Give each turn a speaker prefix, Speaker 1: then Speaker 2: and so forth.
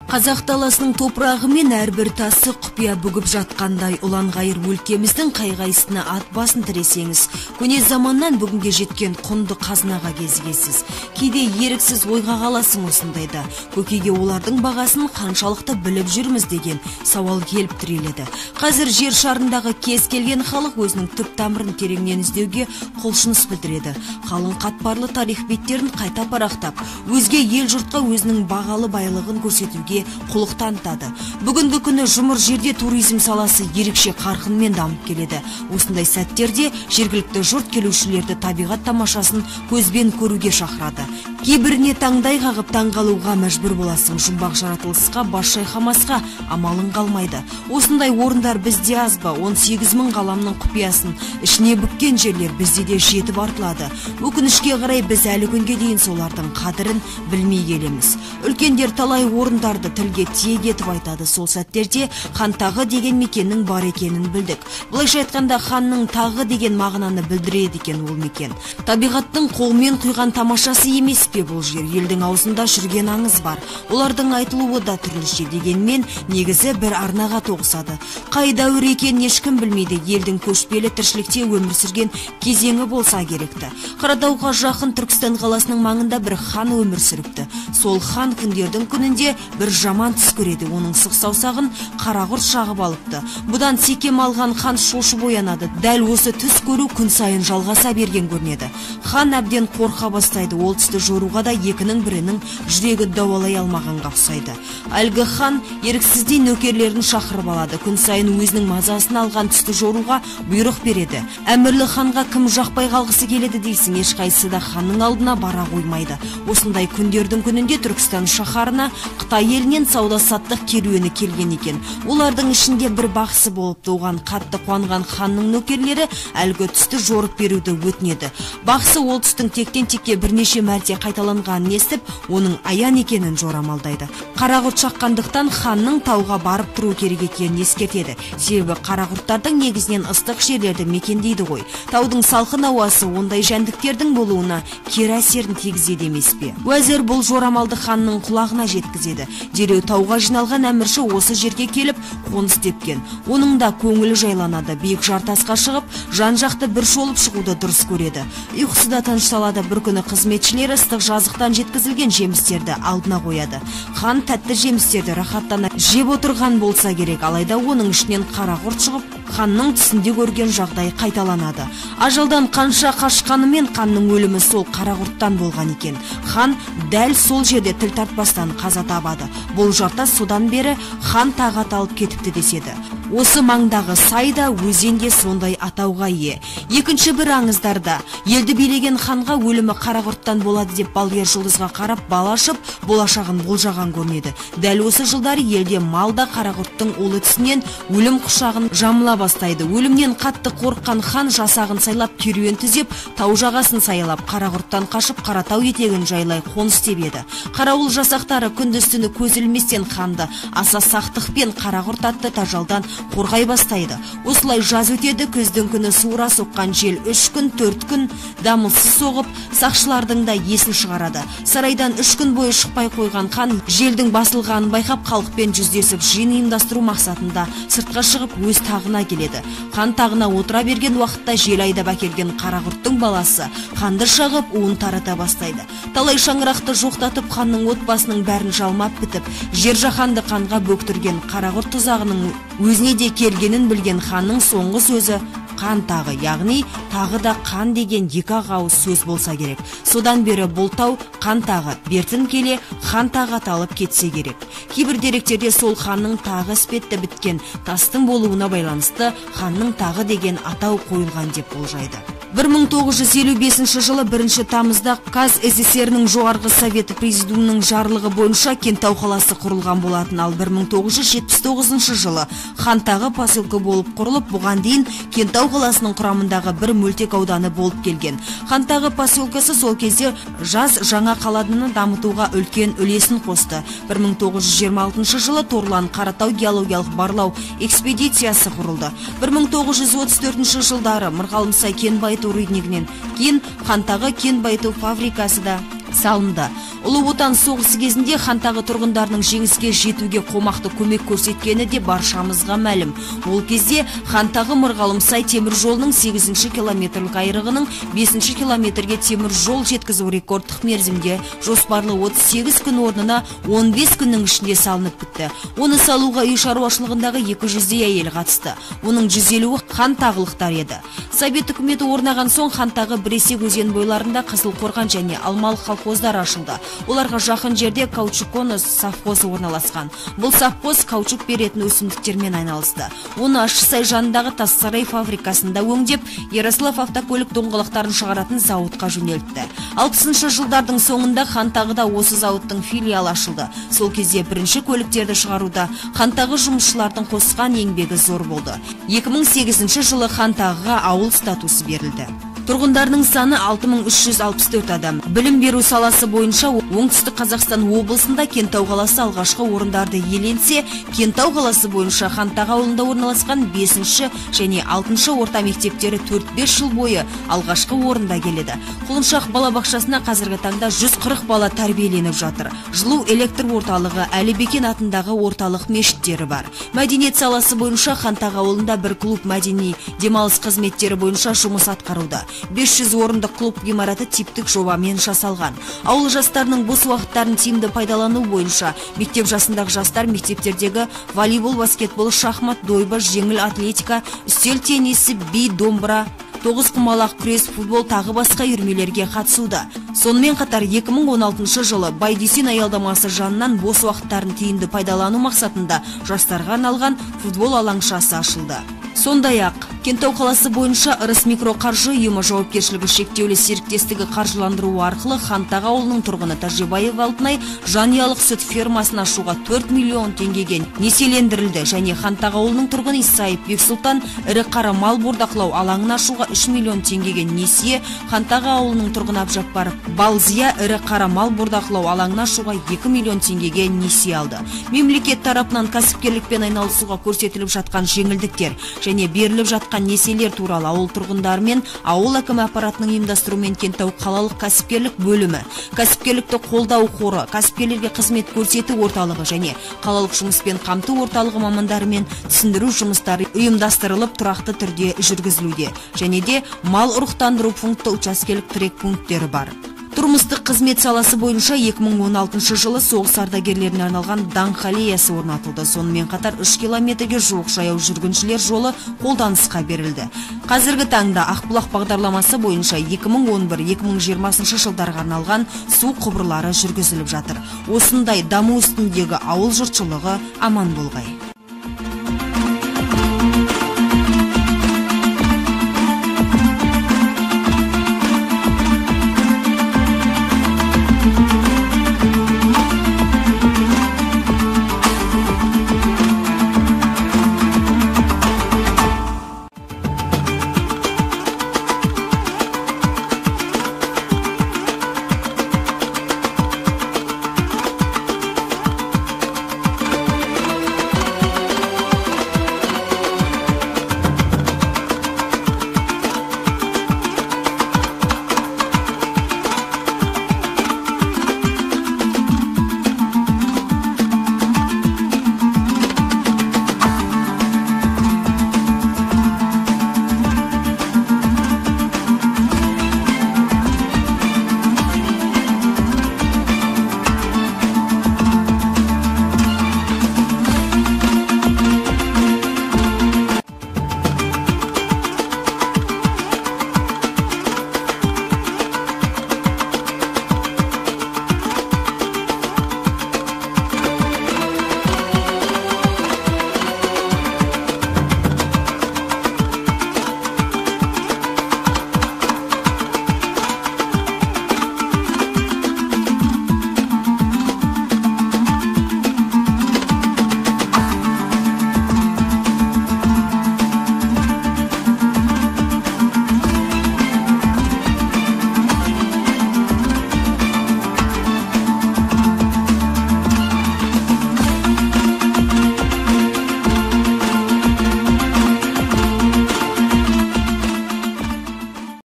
Speaker 1: Қазақ даласының топырағы мен әрбір тасы құпия бүгіп жатқандай ұлан-ғайыр өлкеміздің қай-қайсына ат басын тіресеңіз, көне заманнан бүгінге жеткен құнды қазынаға кезігесіз. Кейде еріксіз ойға қаласың осындайда. Көкейге олардың бағасын қаншалықты біліп жүрміз деген сауал келіп тіреледі. Қазір жер шарындағы кез келген халық өзінің түп тамырын тереңнен іздеуге құлшыныс білдіреді. Қалың қатпарлы тарих беттерін қайта парақтап, өзге ел жұртқа өзінің бағалы байлығын көрсетуге құлық танытады. Бүгінгі күні жұмыр жерде туризм саласы ерекше қарқынмен дамып келеді. Осындай сәттерде жергілікті жұрт келушілерді табиғат тамашасын көзбен көруге шақырады. Кейбіріне таңдай қағып таңғалуға мәжбүр боласың. Жұмбақ жаратылысқа бас шайқамасқа амалың қалмайды. Осындай орындар бізде аз ба? 18 мың ғаламның құпиясын ішіне бүккен жерлер бізде де жетіп артылады. Өкінішке қарай біз әлі күнге дейін солардың қадірін білмей келеміз. Үлкендер талай орындарды тілге тиек етіп айтады. Сол сәттерде хан тағы деген мекеннің бар екенін білдік. Бұлайша айтқанда ханның тағы деген мағынаны білдіреді екен ол мекен. Табиғаттың қолмен құйған тамашасы емес пе бұл жер? Елдің аузында жүрген аңыз бар. Олардың айтылуы да түрліше, дегенмен негізі бір арнаға тоғысады. Қай дәуір екенін ешкім білмейді. Елдің көшпелі тіршілікте өмір сүрген кезеңі болса керекті. Қаратауға жақын Түркістан қаласының маңында бір хан өмір сүріпті. Сол хан күндердің күнінде бір жаман түс көреді. Оның сұқ саусағын қара құрт шағып алыпты. Бұдан секем алған хан шошып оянады. Дәл осы түс көру күн сайын жалғаса берген көрінеді. Хан әбден қорқа бастайды. Ол түсті жоруға да екінің бірінің жүрегі дауалай алмағанға ұқсайды. Әлгі хан еріксіздей нөкерлерін шақырып алады. Күн сайын өзінің мазасын алған түсті жоруға бұйрық береді. Әмірлі ханға кім жақпай қалғысы келеді дейсің? Ешқайсысы да ханның алдына бара қоймайды. Осындай күндердің күнінде Түркістан шаһарына Қытай елінен сауда-саттық керуені келген екен. Олардың ішінде бір бақсы болып оған қатты қуанған ханның нөкерлері әлгі түсті жорып беруді өтінеді. Бақсы ол түстің тектен-текке бірнеше мәрте қайталанғанын естіп, оның аян екенін жорамалдайды. Қара құрт шаққандықтан ханның тауға барып тұру керек екенін ескертеді. Себебі қара құрттардың негізінен ыстық жерлерді мекендейді ғой. Таудың салқын ауасы ондай жәндіктердің болуына кері әсерін тигізеді емес пе? Уәзір бұл жорамалды ханның құлағына жеткізеді. Дереу тауға жиналған әмірші осы жерге келіп қоныс тепкен. Оның да көңілі жайланады. Биік жартасқа шығып, жан-жақты бір шолып шығуды дұрыс көреді. Ұйқысы да тынышталады. Бір күні қызметшілері ыстық жазықтан жеткізілген жемістерді алдына қояды. Хан тәтті жемістерді рахаттана жеп отырған болса керек, алайда оның ішінен қара құрт шығып, ханның түсінде көрген жағдай қайталанады. Ажалдан қанша қашқанымен ханның өлімі сол қара құрттан болған екен. Хан дәл сол жерде тіл тартпастан қаза табады. Бұл жартас содан бері хан тағы аталып кетіпті деседі. Осы маңдағы сайда өзенде сондай атауға ие. Екінші бір аңыздарда елді билеген ханға өлімі қара құрттан болады деп балгер жұлдызға қарап бал ашып, болашағын болжаған көрінеді. Дәл осы жылдары елде малда қара құрттың олы түсінен өлім құшағын жамыла бастайды. Өлімнен қатты қорыққан хан жасағын сайлап керуен түзеп, тау жағасын сайлап, қара құрттан қашып Қаратау етегін жайлай қоныс тебеді. Қарауыл жасақтары күндіз-түні көз ілместен ханды аса сақтықпен қара құрт атты тажалдан қорғай бастайды. Осылай жаз өтеді. Күздің күні суыра соққан жел 3 күн, 4 күн дамылсыз соғып, сақшылардың да есін шығарады. Сарайдан 3 күн бойы шықпай қойған хан желдің басылғанын байқап халықпен жүздесіп жиын ұйымдастыру мақсатында сыртқа шығып өз тағына келеді. Хан тағына отыра берген уақытта жел айдап әкелген қара құрттың баласы ханды шағып уын тарата бастайды. Талай шаңырақты жоқтатып ханның отбасының бәрін жалмап бітіп, жер жаһанды қанға бөктірген қара құрт тұзағының өзіне де келгенін білген ханның соңғы сөзі қан тағы, яғни тағы да қан деген екі ауыз сөз болса керек. Содан бері бұл тау қан тағы, бертін келе хан тағы аталып кетсе керек. Кейбір деректерде сол ханның тағы іспетті біткен тастың болуына байланысты ханның тағы деген атау қойылған деп болжайды. 1955 жылы 1 тамызда КССР-ның жоғарғы советі президиумының жарлығы бойынша Кентау қаласы құрылған болатын. Ал 1979 жылы Хантағы поселке болып құрылып, бұған дейін Кентау қаласының құрамындағы бір мөлтек ауданы болып келген. Хантағы поселкесі сол кезде жас жаңа қаланы дамытуға үлкен үлесін қосты. 1926 жылы Торлан Қаратау геологиялық барлау экспедициясы құрылды. 1934 жылдары Мырғалымсай кен байыту руднигінен кейін Хантағы кен байыту фабрикасы да салынды. Ұлы Отан соғысы кезінде Хантағы тұрғындарының жеңіске жетуге қомақты көмек көрсеткені де баршамызға мәлім. Ол кезде Хантағы Мырғалымсай темір жолының 8-ші километрлік айрығының 5-ші километрге темір жол жеткізу рекордтық мерзімде жоспарлы 38 күн орнына 15 күннің ішінде салынып бітті. Оны салуға үй шаруашылығындағы 200-дей әйел қатысты. Оның 150-і хантағылықтар еді. Совет үкіметі орнаған соң Хантағы Біресек өзен бойларында Қызылқорған және Алмалық колхоздар ашылды. Оларға жақын жерде Каучуконы совхозы орналасқан. Бұл совхоз каучук беретін өсімдіктермен айналысты. Оны Ащысай жанындағы Тассарай фабрикасында өңдеп, Ярослав автокөлік доңғалақтарын шығаратын зауытқа жөнелтті. 60-шы жылдардың соңында Хантағыда осы зауыттың филиалы ашылды. Сол кезде бірінші көліктерді шығаруда Хантағы жұмысшылардың қосқан еңбегі зор болды. 2008 жылы Хантағыға ауыл статусы берілді. Тұрғындарының саны 6364 адам. Білім беру саласы бойынша Оңтүстік Қазақстан облысында Кентау қаласы алғашқы орындарды иеленсе, Кентау қаласы бойынша Хантағы ауылында орналасқан 5-ші және 6-шы орта мектептері 4-5 жыл бойы алғашқы орында келеді. Құлыншақ балабақшасына қазіргі таңда 140 бала тәрбиеленіп жатыр. Жылу электр орталығы, Әлібекен атындағы орталық мешіттері бар. Мәдениет саласы бойынша Хантағы ауылында бір клуб мәдени демалыс қызметтері бойынша жұмыс атқаруда. 500 орындық клуб ғимараты типтік жобамен жасалған. Ауыл жастарының бос уақыттарын тиімді пайдалану бойынша мектеп жасындағы жастар мектептердегі волейбол, баскетбол, шахмат, дойбы, жеңіл атлетика, үстел теннисі, би, домбыра, тоғызқұмалақ, күрес, футбол тағы басқа үйірмелерге қатысуда. Сонымен қатар 2016 жылы Байдүйсен аялдамасы жанынан бос уақыттарын тиімді пайдалану мақсатында жастарға арналған футбол алаңшасы ашылды. Сондай-ақ, Кентау қаласы бойынша Ырыс микроқаржы ұйымы жауапкершілігі шектеулі серіктестігі қаржыландыру арқылы Хантағы ауылының тұрғыны Тәжібаев Алтынай жанұялық сүт фермасын ашуға 4 миллион теңгеге несиелендірілді және Хантағы ауылының тұрғыны Исаев Бексұлтан ірі қара мал бордақылау алаңын ашуға 3 миллион теңгеге несие, Хантағы ауылының тұрғыны Абжаппаров Балзия ірі қара мал бордақылау алаңын ашуға 2 миллион теңгеге несие алды. Мемлекет тарапынан кәсіпкерлікпен айналысуға көрсетіліп жатқан жеңілдіктер және беріліп жатқан несиелер туралы ауыл тұрғындары мен ауыл әкімі аппаратының ұйымдастыруымен Кентау қалалық кәсіпкерлік бөлімі, кәсіпкерлікті қолдау қоры, кәсіпкерлерге қызмет көрсету орталығы және қалалық жұмыспен қамту орталығы мамандарымен түсіндіру жұмыстары ұйымдастырылып тұрақты түрде жүргізілуде. Және де мал ұрықтандыру пункті учаскелік тірек пункттері бар. Тұрмыстық қызмет саласы бойынша 2016 жылы соғыс ардагерлеріне арналған даңқ аллеясы орнатылды. Сонымен қатар 3 километрге жуық жаяу жүргіншілер жолы қолданысқа берілді. Қазіргі таңда Ақбұлақ бағдарламасы бойынша 2011-2020 жылдарға арналған су құбырлары жүргізіліп жатыр. Осындай даму үстіндегі ауыл жұртшылығы аман болғай.